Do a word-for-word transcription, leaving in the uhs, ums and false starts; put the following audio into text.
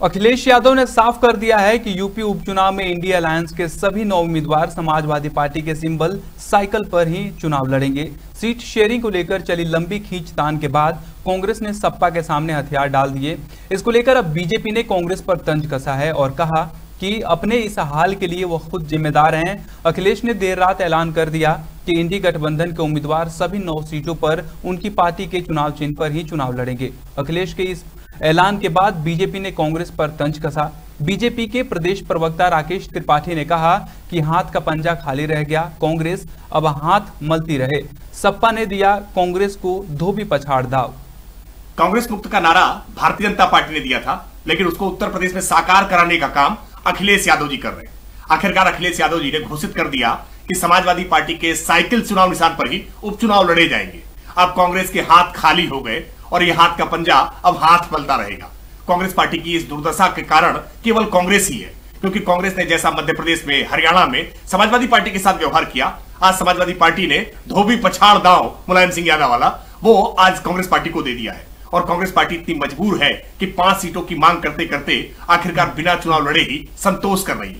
अखिलेश यादव ने साफ कर दिया है कि यूपी उपचुनाव में इंडिया अलायंस के सभी नौ उम्मीदवार समाजवादी पार्टी के सिंबल साइकिल पर ही चुनाव लड़ेंगे। सीट शेयरिंग को लेकर चली लंबी खींचतान के बाद कांग्रेस ने सपा के सामने हथियार डाल दिए। इसको लेकर अब बीजेपी ने कांग्रेस पर तंज कसा है और कहा कि अपने इस हाल के लिए वो खुद जिम्मेदार हैं। अखिलेश ने देर रात ऐलान कर दिया कि इंडी गठबंधन के उम्मीदवार सभी नौ सीटों पर उनकी पार्टी के चुनाव चिन्ह पर ही चुनाव लड़ेंगे। अखिलेश के इस ऐलान के बाद बीजेपी ने कांग्रेस पर तंज कसा। बीजेपी के प्रदेश प्रवक्ता राकेश त्रिपाठी ने कहा कि हाथ का पंजा खाली रह गया, कांग्रेस अब हाथ मलती रहे। सपा ने दिया कांग्रेस को धोबी पछाड़ दाव। कांग्रेस मुक्त का नारा भारतीय जनता पार्टी ने दिया था, लेकिन उसको उत्तर प्रदेश में साकार कराने का काम अखिलेश यादव जी कर रहे हैं। आखिरकार अखिलेश यादव जी ने घोषित कर दिया कि समाजवादी पार्टी के साइकिल चुनाव निशान पर ही उपचुनाव लड़े जाएंगे। अब कांग्रेस के हाथ खाली हो गए और यह हाथ का पंजा अब हाथ मलता रहेगा। कांग्रेस पार्टी की इस दुर्दशा के कारण केवल कांग्रेस ही है, क्योंकि कांग्रेस ने जैसा मध्य प्रदेश में, हरियाणा में समाजवादी पार्टी के साथ व्यवहार किया, आज समाजवादी पार्टी ने धोबी पछाड़ दांव मुलायम सिंह यादव वाला वो आज कांग्रेस पार्टी को दे दिया है। और कांग्रेस पार्टी इतनी मजबूर है कि पांच सीटों की मांग करते करते आखिरकार बिना चुनाव लड़े ही संतोष कर रही है।